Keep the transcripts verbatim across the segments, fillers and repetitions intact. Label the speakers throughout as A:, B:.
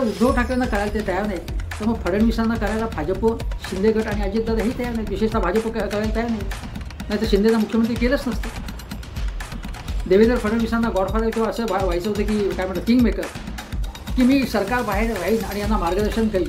A: आता उद्धव ठाकरेंना करायला ते तयार नाहीत, तर मग फडणवीसांना करायला भाजप, शिंदे गट आणि अजितदादा ही तयार नाहीत, विशेषतः भाजप करायला तयार नाहीत. नाही तर शिंदेचा मुख्यमंत्री केलंच नसतं. देवेंद्र फडणवीसांना गॉडफादर किंवा असं व्हायचं होतं की काय म्हणतात किंग मेकर, की मी सरकार बाहेर राहीन आणि यांना मार्गदर्शन करीन.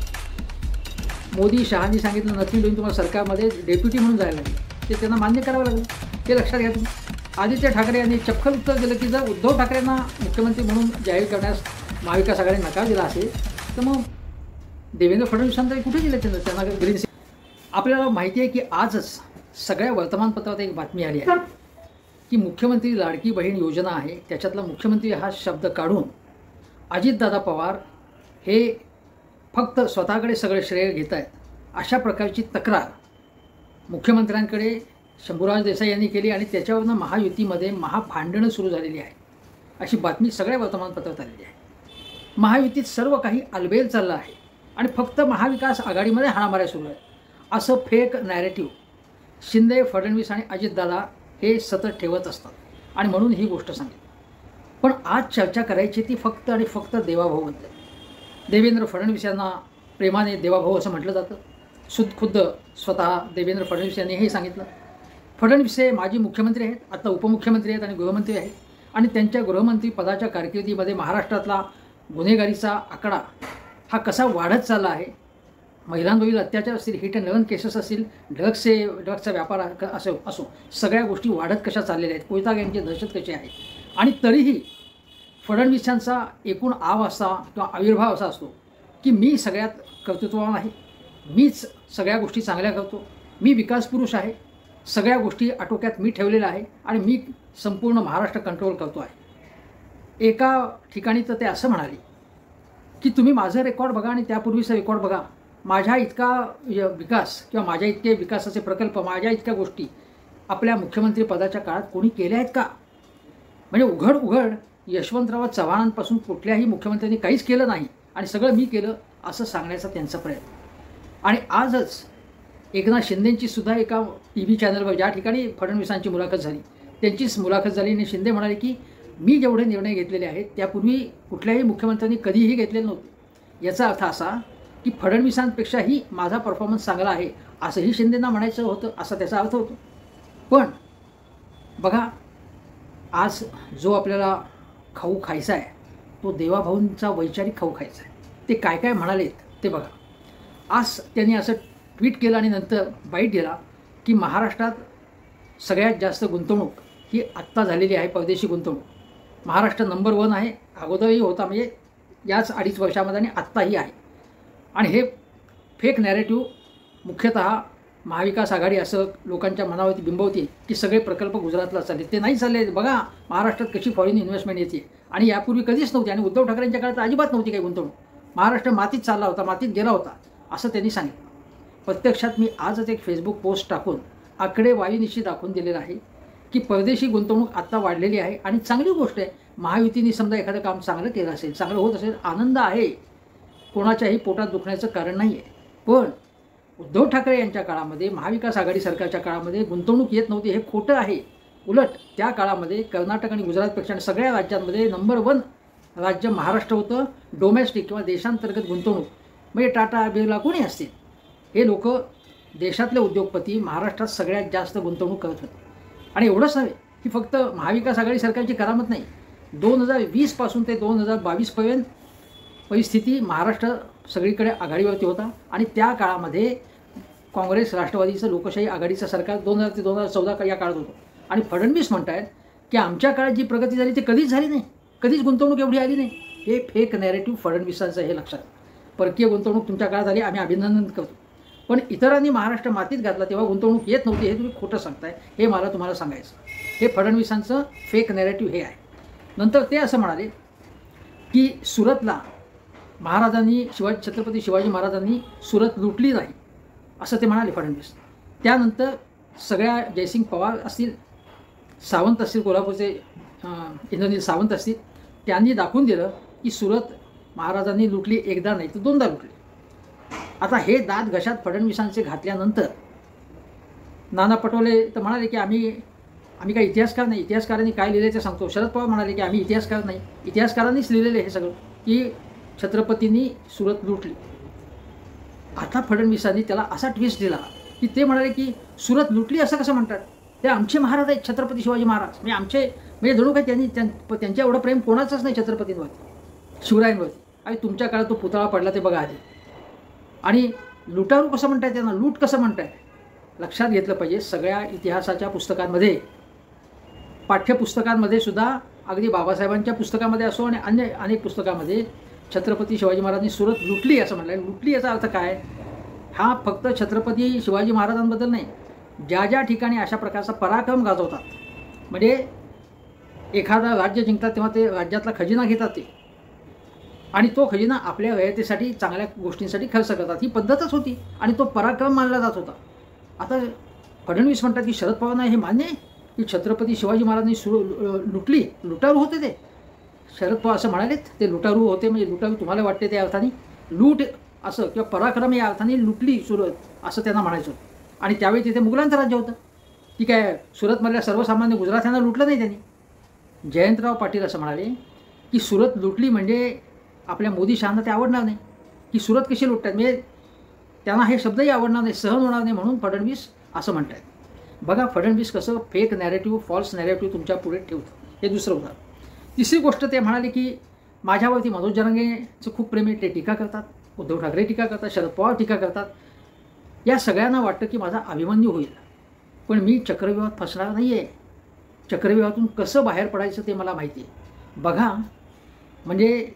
A: मोदी शहांनी सांगितलं नक्की देऊन तुम्हाला सरकारमध्ये डेप्युटी म्हणून जायला लागेल, ते त्यांना मान्य करावं लागेल. हे लक्षात घ्या तुम्ही. आदित्य ठाकरे यांनी चपखल उत्तर दिलं की जर उद्धव ठाकरेंना मुख्यमंत्री म्हणून जाहीर करण्यास महाविकास आघाडी नकार दिला असेल तर मग देवेंद्र फडणवीसांना कुठे गेले त्यांना त्यांना ग्रीन सिग्नल. आपल्याला माहिती आहे की आजच सगळ्या वर्तमानपत्रात एक बातमी आली आहे की मुख्यमंत्री लाडकी बहीण योजना आहे, त्याच्यातला मुख्यमंत्री हा शब्द काढून अजितदादा पवार हे फक्त स्वतःकडे सगळे श्रेय घेत आहेत, अशा प्रकारची तक्रार मुख्यमंत्र्यांकडे शंभूराज देसाई यांनी केली आणि त्याच्यावरनं महायुतीमध्ये महाभांडणं सुरू झालेली आहे, अशी बातमी सगळ्या वर्तमानपत्रात आलेली आहे. महायुतीत सर्व काही अलबेल चाललं आहे आणि फक्त महाविकास आघाडीमध्ये हाणामाऱ्या सुरू आहे, असं फेक नॅरेटिव्ह शिंदे, फडणवीस आणि अजितदादा हे सतत ठेवत असतात आणि म्हणून ही गोष्ट सांगितली. पण आज चर्चा करायची ती फक्त आणि फक्त देवाभाऊबद्दल. देवेंद्र फडणवीस यांना प्रेमाने देवाभाऊ असं म्हटलं जातं. सुद खुद्द स्वतः देवेंद्र फडणवीस यांनी हे सांगितलं. फडणवीस हे माजी मुख्यमंत्री आहेत, आता उपमुख्यमंत्री आहेत आणि गृहमंत्री आहेत आणि त्यांच्या गृहमंत्री पदाच्या कारकिर्दीमध्ये महाराष्ट्रातला गुन्हेगारीचा आकडा हा कसा वाढत चालला आहे, महिलांवरील अत्याचार असतील, हिट अँड रन केसेस असतील, ड्रग्सचे ड्रग्सचा व्यापार असो असो सगळ्या गोष्टी वाढत कशा चाललेल्या आहेत, कोयता गँगची दहशत कशी आहे. आणि तरीही फडणवीसांचा एकूण आव असा किंवा आविर्भाव असा असतो की मी सगळ्यात कर्तृत्ववान आहे, मीच सगळ्या गोष्टी चांगल्या करतो, मी विकास पुरुष आहे, सगळ्या गोष्टी आटोक्यात मी ठेवलेल्या आहे आणि मी संपूर्ण महाराष्ट्र कंट्रोल करतो आहे. एका ठिकाणी तर ते असं म्हणाले की तुम्ही माझं रेकॉर्ड बघा आणि त्यापूर्वीचं रेकॉर्ड बघा, माझ्या इतका विकास किंवा माझ्या इतके विकासाचे प्रकल्प, माझ्या इतक्या गोष्टी आपल्या मुख्यमंत्री पदाच्या काळात कोणी केल्या आहेत का. म्हणजे उघड उघड यशवंतराव चव्हाणांपासून कुठल्याही मुख्यमंत्र्यांनी काहीच केलं नाही आणि सगळं मी केलं असं सांगण्याचा त्यांचा प्रयत्न. आणि आजच एकनाथ शिंदेंची सुद्धा एका टी व्ही चॅनलवर ज्या ठिकाणी फडणवीसांची मुलाखत झाली त्यांचीच मुलाखत झाली आणि शिंदे म्हणाले की मी जेवढे निर्णय घेतलेले आहेत त्यापूर्वी कुठल्याही मुख्यमंत्र्यांनी कधीही घेतलेले नव्हते. याचा अर्थ असा की फडणवीसांपेक्षाही माझा परफॉर्मन्स चांगला आहे असंही शिंदेंना म्हणायचं होतं, असा त्याचा अर्थ होतो. पण बघा आज जो आपल्याला खाऊ खायचा आहे तो देवाभाऊंचा वैचारिक खाऊ खायचा आहे. ते काय काय म्हणालेत ते बघा. आज त्यांनी असं ट्विट केलं आणि नंतर बाईट दिला की महाराष्ट्रात सगळ्यात जास्त गुंतवणूक ही आत्ता झालेली आहे, परदेशी गुंतवणूक. महाराष्ट्र नंबर वन आहे, अगोदरही होता, म्हणजे याच अडीच वर्षामध्ये आणि आत्ताही आहे. आणि हे फेक नॅरेटिव्ह मुख्यतः महाविकास आघाडी असं लोकांच्या मनावरती बिंबवते की सगळे प्रकल्प गुजरातला चालले, ते नाही चालले. बघा महाराष्ट्रात कशी फॉरेन इन्व्हेस्टमेंट येते आणि यापूर्वी कधीच नव्हती आणि उद्धव ठाकरेंच्या काळात अजिबात नव्हती काही गुंतवणूक. महाराष्ट्र मातीत चालला होता, मातीत गेला होता असं त्यांनी सांगितलं. प्रत्यक्षात मी आजच एक फेसबुक पोस्ट टाकून आकडेवारीनिशी दाखवून दिलेलं आहे की परदेशी गुंतवणूक आत्ता वाढलेली आहे आणि चांगली गोष्ट आहे. महायुतीने समजा एखादं काम चांगलं केलं असेल, चांगलं होत असेल, आनंद आहे, कोणाच्याही पोटात दुखण्याचं कारण नाही आहे. पण उद्धव ठाकरे यांच्या काळामध्ये, महाविकास आघाडी सरकारच्या काळामध्ये गुंतवणूक येत नव्हती, हे खोटं आहे. उलट त्या काळामध्ये कर्नाटक आणि गुजरातपेक्षा सगळ्या राज्यांमध्ये नंबर वन राज्य महाराष्ट्र होतं. डोमेस्टिक किंवा देशांतर्गत गुंतवणूक म्हणजे टाटा, बिर्ला कोणी असतील हे लोक देशातले उद्योगपती महाराष्ट्रात सगळ्यात जास्त गुंतवणूक करत होते. आणि एवढंच नव्हे की फक्त महाविकास आघाडी सरकारची करामत नाही, दोन हजार वीसपासून ते दोन हजार बावीसपर्यंत परिस्थिती महाराष्ट्र सगळीकडे आघाडीवरती होता. आणि त्या काळामध्ये काँग्रेस राष्ट्रवादीचं लोकशाही आघाडीचं सरकार दोन हजार ते दोन हजार चौदा या काळात होतं. आणि फडणवीस म्हणत आहेत की आमच्या काळात जी प्रगती झाली ती कधीच झाली नाही, कधीच गुंतवणूक एवढी आली नाही. हे फेक नॅरेटिव्ह फडणवीसांचं हे लक्षात. परकीय गुंतवणूक तुमच्या काळात आली, आम्ही अभिनंदन करतो, पण इतरांनी महाराष्ट्र मातीत घातला तेव्हा गुंतवणूक येत नव्हती, हे तुम्ही खोटं सांगताय, हे मला तुम्हाला सांगायचं. हे फडणवीसांचं फेक नॅरेटिव्ह हे आहे. नंतर ते असं म्हणाले की सुरतला महाराजांनी शिवाजी छत्रपती शिवाजी महाराजांनी सुरत लुटली नाही असं ते म्हणाले फडणवीस. त्यानंतर सगळ्या जयसिंग पवार असतील, सावंत असतील, कोल्हापूरचे इंद्रनील सावंत असतील, त्यांनी दाखवून दिलं की सुरत महाराजांनी लुटली, एकदा नाही तर दोनदा लुटली. आता हे दात घशात फडणवीसांचे घातल्यानंतर नाना पटोले तर म्हणाले की आम्ही आम्ही काही इतिहासकार नाही, इतिहासकारांनी काय लिहिलं ते सांगतो. शरद पवार म्हणाले की आम्ही इतिहासकार नाही, इतिहासकारांनीच लिहिलेलं हे सगळं की छत्रपतींनी सुरत लुटली. आता फडणवीसांनी त्याला असा ट्विस्ट दिला की ते म्हणाले की सुरत लुटली असं कसं म्हणतात, ते आमचे महाराज आहेत छत्रपती शिवाजी महाराज, म्हणजे आमचे, म्हणजे जणू काय त्यांनी त्यांच्या एवढं प्रेम कोणाचंच नाही छत्रपतींवरती, शिवरायांवरती. आणि तुमच्या काळात तो पुतळा पडला ते बघा आधी. आणि लुटारू कसं म्हणताय, त्यांना लूट कसं म्हणताय. लक्षात घेतलं पाहिजे, सगळ्या इतिहासाच्या पुस्तकांमध्ये, पाठ्यपुस्तकांमध्ये सुद्धा, अगदी बाबासाहेबांच्या पुस्तकामध्ये असो आणि अन्य अनेक पुस्तकामध्ये छत्रपती शिवाजी महाराजांनी सुरत लुटली असं म्हटलं. लुटली याचा अर्थ काय, हा फक्त छत्रपती शिवाजी महाराजांबद्दल नाही, ज्या ज्या ठिकाणी अशा प्रकारचा पराक्रम गाजवतात, म्हणजे एखादा राज्य जिंकतात तेव्हा ते राज्यातला खजिना घेतात ते, आणि तो खजिना आपल्या रयतेसाठी चांगल्या गोष्टींसाठी खर्च करतात, ही पद्धतच होती आणि तो पराक्रम मानला जात होता. आता फडणवीस म्हणतात की शरद पवारांना हे मान्य आहे की छत्रपती शिवाजी महाराजांनी सु लुटली, लुटारू होते ते. शरद पवार असं म्हणालेत, ते लुटारू होते, म्हणजे लुटारू तुम्हाला वाटते त्या अर्थाने, लूट असं किंवा पराक्रम या अर्थाने लुटली सुरत असं त्यांना म्हणायचं. आणि त्यावेळी तिथे मुघलांचं राज्य होतं, की काय सुरतमधल्या सर्वसामान्य गुजरात्यांना लुटलं नाही त्यांनी. जयंतराव पाटील असं म्हणाले की सुरत लुटली म्हणजे आपल्या मोदी शहांना ते आवडणार नाही, की सुरत कशी लुटतात, म्हणजे त्यांना हे शब्दही आवडणार नाही, सहन होणार नाही, म्हणून फडणवीस असं म्हणतात. बघा फडणवीस कसं फेक नॅरेटिव्ह, फॉल्स नॅरेटिव्ह तुमच्या पुढे ठेवतं. हे दुसरं उदाहरण. तिसरी गोष्ट ते म्हणाले की माझ्यावरती मनोज जरांगेचं खूप प्रेम आहे, ते टीका करतात, उद्धव ठाकरे टीका करतात, शरद पवार टीका करतात. या सगळ्यांना वाटतं की माझा अभिमन्यू होईल, पण मी चक्रव्यूहात फसणार नाही आहे. चक्रव्यूहातून कसं बाहेर पडायचं ते मला माहिती आहे. बघा म्हणजे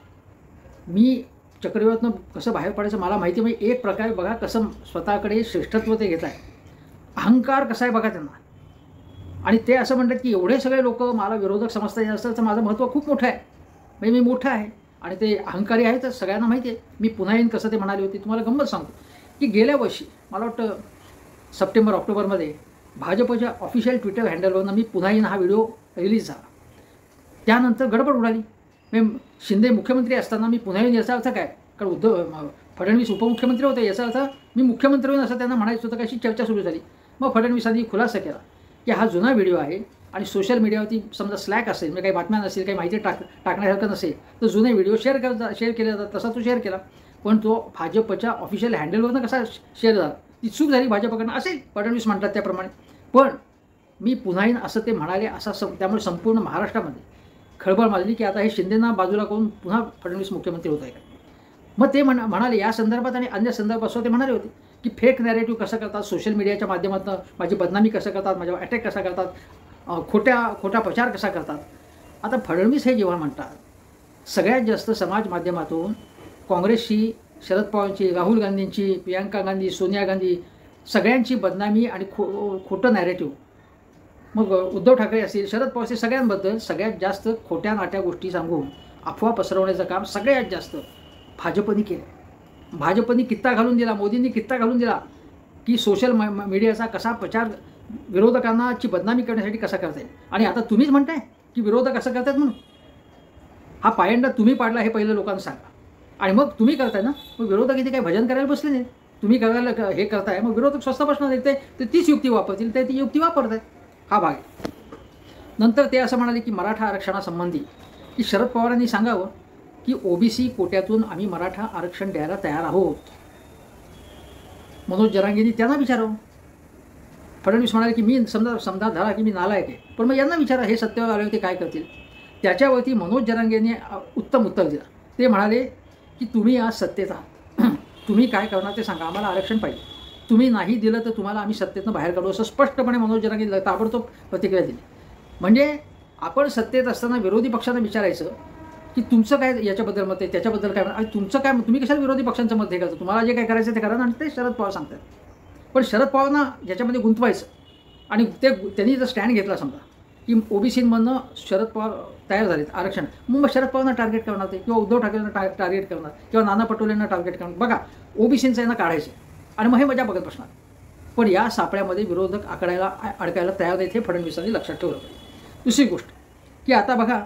A: मी चक्रव्यूहातून कसं बाहेर पडायचं मला माहिती आहे. म्हणजे एक प्रकारे बघा कसं स्वतःकडे श्रेष्ठत्व ते घेत आहे, अहंकार कसा आहे बघा त्यांना. आणि ते असं म्हणतात की एवढे सगळे लोक मला विरोधक समजता असतं तर माझं महत्त्व खूप मोठं आहे, म्हणजे मी मोठं आहे. आणि ते अहंकारी आहेतच, सगळ्यांना माहिती आहे. मी पुन्हा येईन कसं ते म्हणाले होते. तुम्हाला गंमत सांगतो की गेल्या वर्षी मला वाटतं सप्टेंबर ऑक्टोबरमध्ये भाजपच्या ऑफिशियल ट्विटर हँडलवरनं मी पुन्हा येईन हा व्हिडिओ रिलीज झाला. त्यानंतर गडबड उडाली. म्हणजे शिंदे मुख्यमंत्री असताना मी पुन्हा येईन याचा अर्थ काय, कारण उद्धव फडणवीस उपमुख्यमंत्री होते, याचा अर्थ मी मुख्यमंत्री होईन असं त्यांना म्हणायचं होतं. कशी चर्चा सुरू झाली. मग फडणवीसांनी खुलासा केला की हा जुना व्हिडिओ आहे आणि सोशल मीडियावरती समजा स्लॅक असेल, म्हणजे काही बातम्या नसेल, काही माहिती टाक टाकण्यासारखं नसेल तर जुने व्हिडिओ शेअर करता शेअर केले जातात, तसा तो शेअर केला. पण तो भाजपच्या ऑफिशियल हँडलवरनं कसा शेअर झाला, ती चूक झाली भाजपकडनं असेल, फडणवीस म्हणतात त्याप्रमाणे. पण मी पुन्हा येईन असं ते म्हणाले, असा सं त्यामुळे संपूर्ण महाराष्ट्रामध्ये खळबळ माजली की आता हे शिंदेंना बाजूला करून पुन्हा फडणवीस मुख्यमंत्री होत आहे का. मग ते म्हणा म्हणाले या संदर्भात आणि अन्य संदर्भात ते म्हणाले होते की फेक नॅरेटिव्ह कसं करतात, सोशल मीडियाच्या माध्यमातून माझी बदनामी कसं करतात, माझ्यावर अटॅक कसा करतात, खोट्या खोटा प्रचार कसा करतात. आता फडणवीस हे जेव्हा म्हणतात सगळ्यात जास्त समाज माध्यमातून काँग्रेसची, शरद पवारांची, राहुल गांधींची, प्रियांका गांधी, सोनिया गांधी सगळ्यांची बदनामी आणि खो खोटं नॅरेटिव्ह, मग उद्धव ठाकरे असतील, शरद पवार असतील, सगळ्यांबद्दल सगळ्यात जास्त खोट्या नाट्या गोष्टी सांगून अफवा पसरवण्याचं काम सगळ्यात जास्त भाजपनी केलं. भाजपनी कित्ता घालून दिला, मोदींनी कित्ता घालून दिला की सोशल मीडियाचा कसा प्रचार विरोधकांनाची बदनामी करण्यासाठी कसा करता येईल. आणि आता तुम्हीच म्हणताय की विरोधक असं करतात म्हणून. हा पायंडा तुम्ही पाडला हे पहिलं लोकांना सांगा. आणि मग तुम्ही करताय ना, मग विरोधक इथे काही भजन करायला बसले नाही, तुम्ही करायला हे करताय, मग विरोधक स्वस्त बसणार नाही, ते तीच युक्ती वापरतील, ते ती युक्ती वापरत आहेत. हा भाग आहे. नंतर ते असं म्हणाले की मराठा आरक्षणासंबंधी की शरद पवारांनी सांगावं की ओबीसी कोट्यातून आम्ही मराठा आरक्षण द्यायला तयार आहोत. मनोज जरांगेंनी त्यांना विचारावं. फडणवीस म्हणाले की मी समजा समजा धरा की मी नालायक आहे, पण मग यांना विचारा हे सत्तेवर आले होते काय करतील. त्याच्यावरती मनोज जरांगेंनी उत्तम उत्तर दिलं. ते म्हणाले की तुम्ही आज सत्तेत आहात, तुम्ही काय करणार ते सांगा, आम्हाला आरक्षण पाहिजे, तुम्ही नाही दिलं तर तुम्हाला आम्ही सत्तेतनं बाहेर काढू, असं स्पष्टपणे मनोज जरांगे ताबडतोब प्रतिक्रिया दिली. म्हणजे आपण सत्तेत असताना विरोधी पक्षांना विचारायचं की तुमचं काय याच्याबद्दल मत आहे, त्याच्याबद्दल काय, आणि तुमचं काय, तुम्ही कशाला विरोधी पक्षांचं मत हे करता, तुम्हाला जे काय करायचं ते करा, आणि ते शरद पवार सांगतात. पण शरद पवारांना याच्यामध्ये गुंतवायचं आणि ते त्यांनी जर स्टँड घेतला समजा की ओबीसीमधनं शरद पवार तयार झालेत आरक्षण, मग शरद पवारांना टार्गेट करणार ते, किंवा उद्धव ठाकरेंना टा टार्गेट करणार, किंवा नाना पटोलेंना टार्गेट करणार. बघा ओबीसींचं यांना काढायचं आणि मग हे मजा बघत बसणार. पण या सापळ्यामध्ये विरोधक आकडायला अडकायला तयार आहेत, हे फडणवीसांनी लक्षात ठेवलं पाहिजे. दुसरी गोष्ट की आता बघा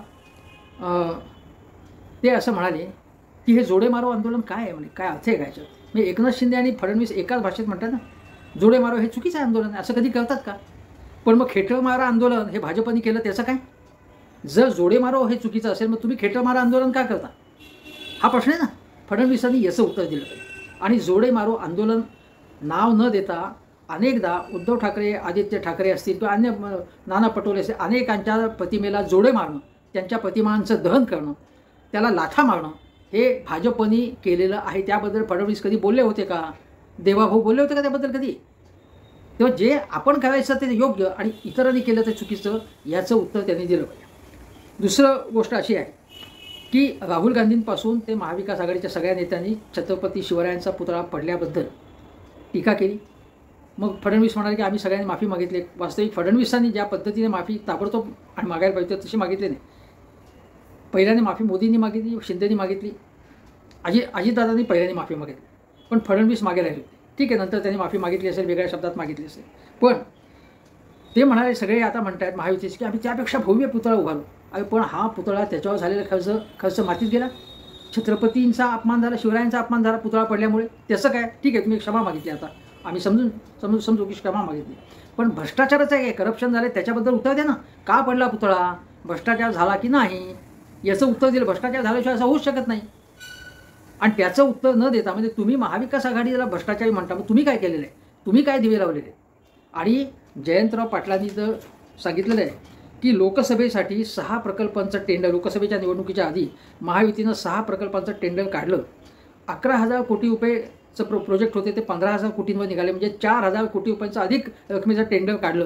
A: ते असं म्हणाले की हे जोडे मारो आंदोलन काय आहे, म्हणजे काय अर्थ आहे काय. म्हणजे एकनाथ शिंदे आणि फडणवीस एकाच भाषेत म्हणतात ना, जोडे मारो हे चुकीचं आंदोलन आहे, असं कधी करतात का. पण मग खेटर मारा आंदोलन हे भाजपने केलं त्याचं काय. जर जोडे मारो हे चुकीचं असेल मग तुम्ही खेटर मारा आंदोलन का करता. हा प्रश्न आहे ना. फडणवीसांनी याचं उत्तर दिलं पाहिजे. आणि जोडे मारो आंदोलन नाव न देता अनेकदा उद्धव ठाकरे, आदित्य ठाकरे असतील किंवा अन्य नाना पटोले असतील, अनेकांच्या प्रतिमेला जोडे मारणं, त्यांच्या प्रतिमांचं दहन करणं, त्याला लाथा मारणं हे भाजपनी केलेलं आहे. त्याबद्दल फडणवीस कधी बोलले होते का? देवाभाऊ बोलले होते का त्याबद्दल कधी? तेव्हा जे आपण करायचं ते योग्य आणि इतरांनी केलं ते चुकीचं, याचं उत्तर त्यांनी दिलं पाहिजे. दुसरं गोष्ट अशी आहे की राहुल गांधींपासून ते महाविकास आघाडीच्या सगळ्या नेत्यांनी छत्रपती शिवरायांचा पुतळा पडल्याबद्दल टीका केली. मग फडणवीस म्हणाले की आम्ही सगळ्यांनी माफी मागितली. वास्तविक फडणवीसांनी ज्या पद्धतीने माफी ताबडतोब आणि मागायला पाहिजे तशी मागितली नाही. पहिल्याने माफी मोदींनी मागितली, शिंदेनी मागितली, अजित अजितदादांनी पहिल्याने माफी मागितली, पण फडणवीस मागे राहिले होते. ठीक आहे, नंतर त्यांनी माफी मागितली असेल, वेगळ्या शब्दात मागितली असेल, पण ते म्हणाले सगळे आता म्हणतात महायुतीचे की आम्ही त्यापेक्षा भव्य पुतळा उभारू. अरे पण हा पुतळा त्याच्यावर झालेला खर्च खर्च मातीत गेला. छत्रपतींचा अपमान झाला, शिवरायांचा अपमान झाला पुतळा पडल्यामुळे. त्याचं काय? ठीक आहे, तुम्ही क्षमा मागितली, आता आम्ही समजून समजू समजू की क्षमा मागितली, पण भ्रष्टाचाराचं आहे, करप्शन झालं, त्याच्याबद्दल उत्तर द्या ना. का पडला पुतळा? भ्रष्टाचार झाला की नाही याचं उत्तर दिलं. भ्रष्टाचार झाल्याशिवाय असं होऊच शकत नाही. आणि त्याचं उत्तर न देता म्हणजे तुम्ही महाविकास आघाडीला भ्रष्टाचारी म्हणता, मग तुम्ही काय केलेलं आहे? तुम्ही काय दिवे लावलेले? आणि जयंतराव पाटलांनी तर सांगितलेलं आहे की लोकसभेसाठी सहा प्रकल्पांचं टेंडर, लोकसभेच्या निवडणुकीच्या आधी महायुतीनं सहा प्रकल्पांचं टेंडर काढलं. अकरा हजार कोटी रुपयेचं प्रो प्रोजेक्ट होते ते पंधरा हजार कोटींवर निघाले, म्हणजे चार हजार कोटी रुपयांचं अधिक रकमेचं टेंडर काढलं.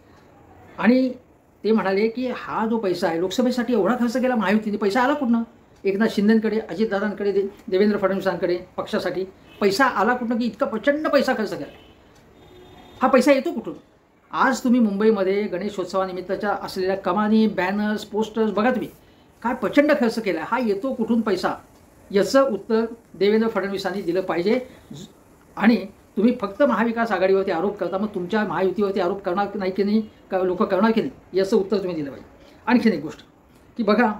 A: आणि ते म्हणाले की हा जो पैसा आहे लोकसभेसाठी एवढा खर्च केला महायुतीने, पैसा आला कुठनं? एकनाथ शिंदेंकडे, अजितदादांकडे, दे देवेंद्र फडणवीसांकडे पक्षासाठी पैसा आला कुठनं की इतका प्रचंड पैसा खर्च केला? हा पैसा येतो कुठून? आज तुम्ही मुंबईमध्ये गणेशोत्सवानिमित्तच्या असलेल्या कमानी, बॅनर्स, पोस्टर्स बघा तुम्ही, काय प्रचंड खर्च केला. हा येतो कुठून पैसा? याचं उत्तर देवेंद्र फडणवीसांनी दिलं पाहिजे. आणि तुम्ही फक्त महाविकास आघाडीवरती आरोप करता, मग तुमच्या महायुतीवरती आरोप करणार नाही की नाही, का लोक करणार की नाही, याचं उत्तर तुम्ही दिलं पाहिजे. आणखीन एक गोष्ट की बघा,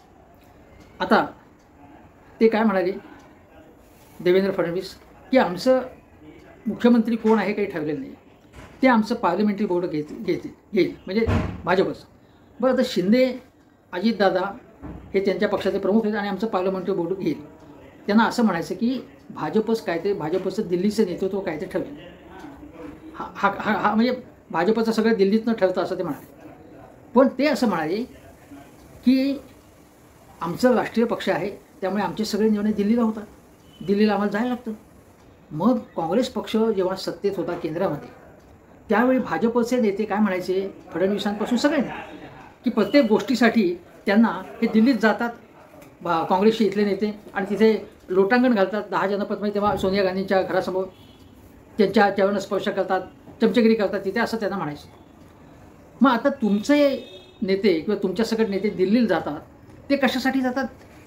A: आता ते काय म्हणाले देवेंद्र फडणवीस की आमचं मुख्यमंत्री कोण आहे काही ठरलेलं नाही, ते आमचं पार्लमेंटरी बोर्ड घेत घेतील घेईल म्हणजे भाजपचं. बरं, आता शिंदे, अजितदादा हे त्यांच्या पक्षाचे प्रमुख आहेत आणि आमचं पार्लमेंटरी बोर्ड घेईल. त्यांना असं म्हणायचं की भाजपच काय ते, भाजपचं दिल्लीचं नेतृत्व काय ते ठरवेल. हा हा हा हा म्हणजे भाजपचं सगळं दिल्लीतनं ठरतं असं ते म्हणाले. पण ते असं म्हणाले की आमचं राष्ट्रीय पक्ष आहे, त्यामुळे आमचे सगळे निर्णय दिल्लीला होतात, दिल्लीला आम्हाला जायला लागतं. मग काँग्रेस पक्ष जेव्हा सत्तेत होता केंद्रामध्ये, त्यावेळी भाजपचे नेते काय म्हणायचे फडणवीसांपासून सगळ्यांना की प्रत्येक गोष्टीसाठी त्यांना हे दिल्लीत जातात काँग्रेसचे इथले नेते आणि तिथे लोटांगण घालतात. दहा जनपदमध्ये तेव्हा सोनिया गांधींच्या घरासमोर त्यांच्या चरण स्पर्श करतात, चमचेगिरी करतात तिथे, असं त्यांना म्हणायचं. मग आता तुमचे नेते किंवा तुमच्या सगळे नेते दिल्लीला जातात, ते कशासाठी जातात?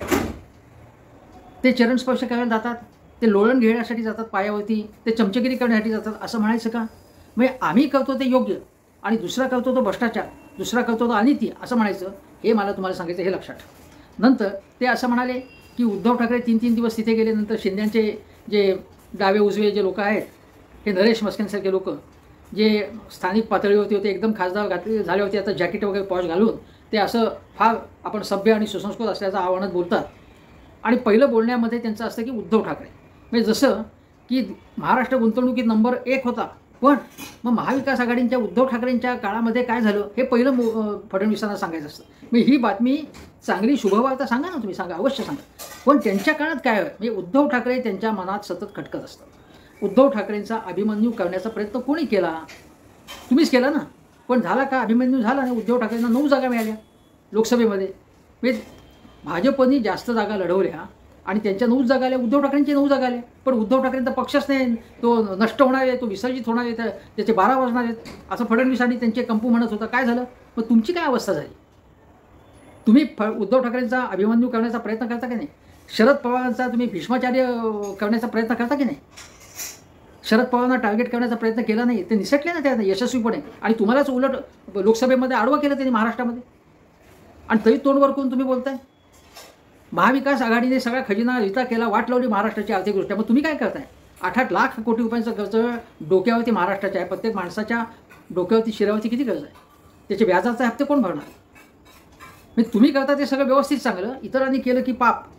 A: ते चरण स्पर्श करायला जातात, ते लोळण घेण्यासाठी जातात पायावरती, ते चमचेगिरी करण्यासाठी जातात असं म्हणायचं का? म्हणजे आम्ही करतो ते योग्य आणि दुसरा करतो तो भ्रष्टाचार, दुसरा करतो तो अनिती असं म्हणायचं, हे मला तुम्हाला सांगायचं, हे लक्षात ठेवा. नंतर ते असं म्हणाले की उद्धव ठाकरे तीन तीन दिवस तिथे गेले, नंतर शिंद्यांचे जे डावे उजवे जे लोक आहेत, हे नरेश मस्केंसारखे लोक जे स्थानिक पातळीवरती होते, एकदम खासदार घातले झाले होते, आता जॅकेट वगैरे पॉश घालून ते असं फार आपण सभ्य आणि सुसंस्कृत असल्याचं आव्हानात बोलतात. आणि पहिलं बोलण्यामध्ये त्यांचं असतं की उद्धव ठाकरे, म्हणजे जसं की महाराष्ट्र गुंतवणुकीत नंबर एक होता, पण मग महाविकास आघाडींच्या उद्धव ठाकरेंच्या काळामध्ये काय झालं हे पहिलं मो फडणवीसांना सांगायचं असतं. मग ही बातमी चांगली शुभवार्ता सांगा ना, तुम्ही सांगा, अवश्य सांगा. पण त्यांच्या काळात काय आहे, म्हणजे उद्धव ठाकरे त्यांच्या मनात सतत खटकत असतात. उद्धव ठाकरेंचा अभिमन्यू करण्याचा प्रयत्न कोणी केला? तुम्हीच केला ना. पण झाला का? अभिमन्यू झाला आणि उद्धव ठाकरेंना नऊ जागा मिळाल्या लोकसभेमध्ये. म्हणजे भाजपनी जास्त जागा लढवल्या आणि त्यांच्या नऊ जागा आल्या, उद्धव ठाकरेंचे नऊ जागा आल्या. पण उद्धव ठाकरेंचा पक्षच नाही, तो नष्ट होणार आहे, तो विसर्जित होणार आहे, तर त्याचे बारा वाजणार आहेत असं फडणवीसांनी त्यांचे कंपू म्हणत होता. काय झालं? मग तुमची काय अवस्था झाली? तुम्ही फ उद्धव ठाकरेंचा अभिमन्यू करण्याचा प्रयत्न करता की नाही? शरद पवारांचा तुम्ही भीष्माचार्य करण्याचा प्रयत्न करता की नाही? शरद पवारांना टार्गेट करण्याचा प्रयत्न केला नाही, ते निसटले ना त्या यशस्वीपणे, आणि तुम्हालाच उलट लोकसभेमध्ये आडवं केलं त्यांनी महाराष्ट्रामध्ये, आणि तरी तोंडवर करून तुम्ही बोलताय. महाविकास आघाडीने सगळा खजिना रिता केला, वाट लावली महाराष्ट्राची आर्थिकदृष्ट्या. मग तुम्ही काय करताय? आठ आठ लाख कोटी रुपयांचा खर्च डोक्यावरती महाराष्ट्राच्या आहे. प्रत्येक माणसाच्या डोक्यावरती शिरावरती किती कर्ज आहे? त्याचे व्याजाचे हप्ते कोण भरणार? म्हणजे तुम्ही करता ते सगळं व्यवस्थित चांगलं, इतरांनी केलं की पाप,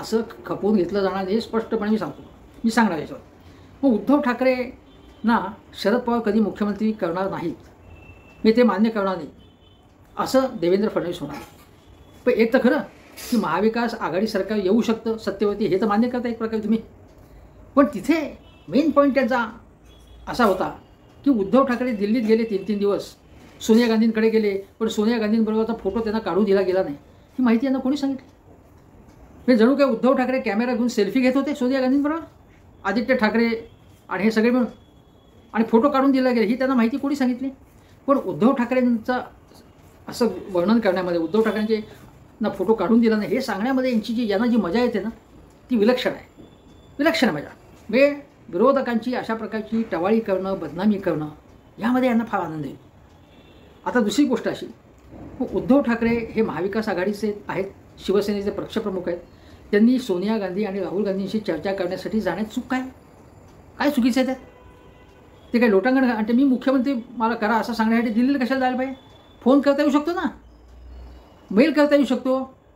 A: असं खपवून घेतलं जाणार हे स्पष्टपणे मी सांगतो, मी सांगणार याच्यावर. मग उद्धव ठाकरेंना शरद पवार कधी मुख्यमंत्री करणार नाहीत, मी ते मान्य करणार नाही असं देवेंद्र फडणवीस होणार. पण एक तर खरं की महाविकास आघाडी सरकार येऊ शकतं सत्तेवरती, हे तर मान्य करता एक प्रकारे तुम्ही. पण तिथे मेन पॉईंट त्यांचा असा होता की उद्धव ठाकरे दिल्लीत गेले तीन तीन दिवस, सोनिया गांधींकडे गेले, पण सोनिया गांधींबरोबरचा फोटो त्यांना काढू दिला गेला नाही. ही माहिती यांना कोणी सांगितली? म्हणजे जणू काय उद्धव ठाकरे कॅमेरा घेऊन सेल्फी घेत होते सोनिया गांधींबरोबर, आदित्य ठाकरे आणि हे सगळे मिळून, आणि फोटो काढून दिला गेला, ही त्यांना माहिती कोणी सांगितली? पण उद्धव ठाकरेंचं असं वर्णन करण्यामध्ये, उद्धव ठाकरेंचे ना फोटो काढून दिला नाही हे सांगण्यामध्ये यांची जी यांना जी मजा येते ना ती विलक्षण आहे, विलक्षण मजा. म्हणजे विरोधकांची अशा प्रकारची टवाळी करणं, बदनामी करणं यामध्ये यांना फार आनंद येईल. आता दुसरी गोष्ट अशी, उद्धव ठाकरे हे महाविकास आघाडीचे आहेत, शिवसेनेचे पक्षप्रमुख आहेत. त्यांनी सोनिया गांधी आणि राहुल गांधींशी चर्चा करण्यासाठी जाण्यात चूक काय काय चुकीचं आहे त्यात? ते काय लोटांगण आणि मी मुख्यमंत्री मला करा असं सांगण्यासाठी दिल्लीला कशाला जायला पाहिजे? फोन करता येऊ शकतो ना, मेल करता येऊ शकतो.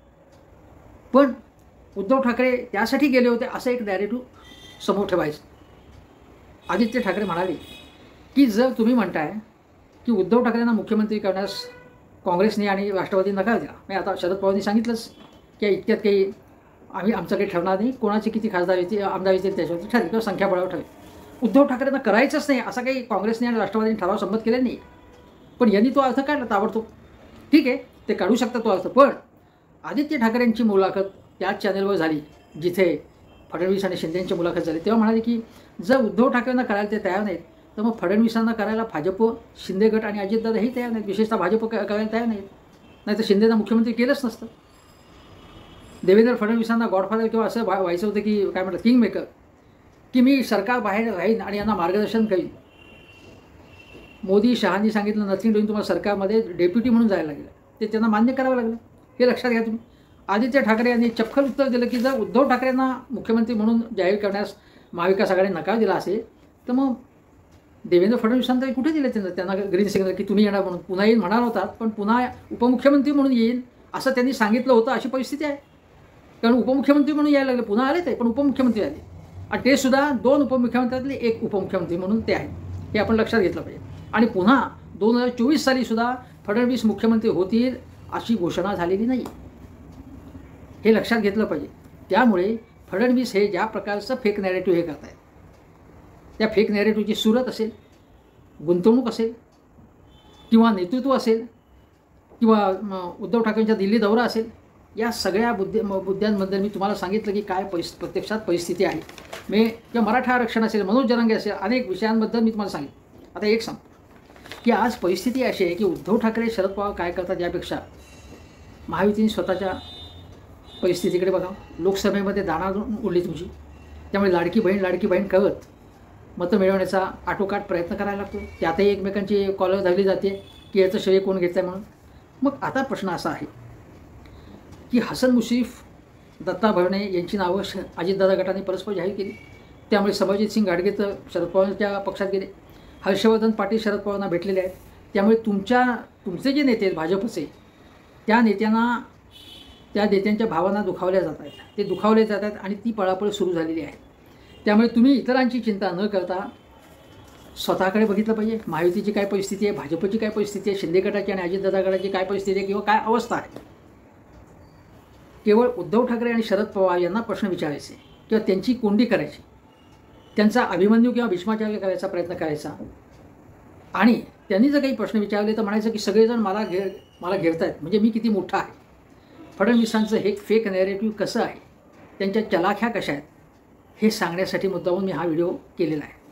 A: पण उद्धव ठाकरे त्यासाठी गेले होते असं एक नॅरेटिव्ह समोर ठेवायचं. आदित्य ठाकरे म्हणाले की जर तुम्ही म्हणताय की उद्धव ठाकरेंना मुख्यमंत्री करण्यास काँग्रेसने आणि राष्ट्रवादीने नकार दिला, मी आता शरद पवारांनी सांगितलंच की इतक्यात काही आम्ही आमचं काही ठरणार नाही, कोणाचे किती खासदार येतील आमदार येतील त्याच्यावरती ठरेल किंवा संख्याबळावर ठरेल. उद्धव ठाकरेंना करायचंच नाही असा काही काँग्रेसने आणि राष्ट्रवादीने ठराव संमत केलेला नाही. पण यांनी तो अर्थ काढला ताबडतोब. ठीक आहे, ते काढू शकतात तो अर्थ. पण आदित्य ठाकरेंची मुलाखत त्याच चॅनलवर झाली जिथे फडणवीस आणि शिंदेंची मुलाखत झाली, तेव्हा म्हणाले की जर उद्धव ठाकरेंना करायला ते तयार नाहीत तर मग फडणवीसांना करायला भाजप, शिंदे गट आणि अजितदादाही तयार नाहीत, विशेषतः भाजप करायला तयार नाहीत. नाही तर शिंदेना मुख्यमंत्री केलंच नसतं. देवेंद्र फडणवीसांना गॉडफादर किंवा असं व्हा व्हायचं होतं की काय म्हटलं किंग मेकर, की मी सरकार बाहेर राहीन आणि यांना मार्गदर्शन करीन. मोदी शहांनी सांगितलं नथिंग डुईंग, तुम्हाला सरकारमध्ये डेप्युटी म्हणून जायला लागलं, ते त्यांना मान्य करावं लागलं. हे लक्षात घ्या तुम्ही. आदित्य ठाकरे यांनी चपखल उत्तर दिलं की जर उद्धव ठाकरेंना मुख्यमंत्री म्हणून जाहीर करण्यास महाविकास आघाडीने नकार दिला असेल तर मग देवेंद्र फडणवीसांनी तरी कुठे दिले त्यांना त्यांना ग्रीन सिग्नल की तुम्ही येणार म्हणून, पुन्हा येईल म्हणणार होतात पण पुन्हा उपमुख्यमंत्री म्हणून येईल असं त्यांनी सांगितलं होतं. अशी परिस्थिती आहे, कारण उपमुख्यमंत्री म्हणून यायला लागले, पुन्हा आले ते पण उपमुख्यमंत्री आले, आणि ते सुद्धा दोन उपमुख्यमंत्र्यातले एक उपमुख्यमंत्री म्हणून ते आहेत, हे आपण लक्षात घेतलं पाहिजे. आणि पुन्हा दोन हजार चोवीस साली सुद्धा फडणवीस मुख्यमंत्री होतील अशी घोषणा झालेली नाही, हे लक्षात घेतलं पाहिजे. त्यामुळे फडणवीस हे ज्या प्रकारचं फेक नॅरेटिव्ह हे करत आहेत, त्या फेक नॅरेटिव्हची सुरत असेल, गुंतवणूक असेल किंवा नेतृत्व असेल किंवा उद्धव ठाकरेंचा दिल्ली दौरा असेल, या सगळ्या बुद्धी मुद्द्यांबद्दल मी तुम्हाला सांगितलं की काय परिस प्रत्यक्षात परिस्थिती आहे. मी किंवा मराठा आरक्षण असेल, मनोज जरांगे असेल, अनेक विषयांबद्दल मी तुम्हाला सांगितलं. आता एक सांगतो की आज परिस्थिती अशी आहे की उद्धव ठाकरे शरद पवार काय करतात यापेक्षा महायुतीने स्वतःच्या परिस्थितीकडे बघा. लोकसभेमध्ये दाणा उडली तुमची, त्यामुळे लाडकी बहीण लाडकी बहीण करत मतं मिळवण्याचा आटोकाट प्रयत्न करायला लागतो. त्यातही एकमेकांची कॉलर धरली जाते की याचं श्रेय कोण घेत आहे म्हणून. मग आता प्रश्न असा आहे की हसन मुश्रीफ, दत्ता भरणे यांची नावं श अजितदादा गटाने परस्पर जाहीर केली, त्यामुळे संभाजीत सिंग घाटगे तर शरद पवारांच्या पक्षात गेले. हर्षवर्धन पाटील शरद पवारांना भेटलेले आहेत. त्यामुळे तुमच्या तुमचे जे नेते आहेत भाजपचे, त्या नेत्यांना त्या नेत्यांच्या भावना दुखावल्या जात आहेत, ते दुखावले जात आहेत आणि ती पळापळ सुरू झालेली आहे. त्यामुळे तुम्ही इतरांची चिंता न करता स्वतःकडे बघितलं पाहिजे. महायुतीची काय परिस्थिती आहे, भाजपची काय परिस्थिती आहे, शिंदे गटाची आणि अजितदादा गटाची काय परिस्थिती आहे किंवा काय अवस्था आहे. केवळ उद्धव ठाकरे आणि शरद पवार यांना प्रश्न विचारायचे किंवा त्यांची कोंडी करायची, त्यांचा अभिमन्यू किंवा भीष्माचार्य करायचा प्रयत्न करायचा, आणि त्यांनी जर काही प्रश्न विचारले तर म्हणायचं की सगळेजण मला घे मला घेरत आहेत म्हणजे मी किती मोठा आहे. फडणवीसांचं हे फेक नॅरेटिव्ह कसं आहे, त्यांच्या चलाख्या कशा आहेत हे सांगण्यासाठी मुद्दामून मी हा व्हिडिओ केलेला आहे.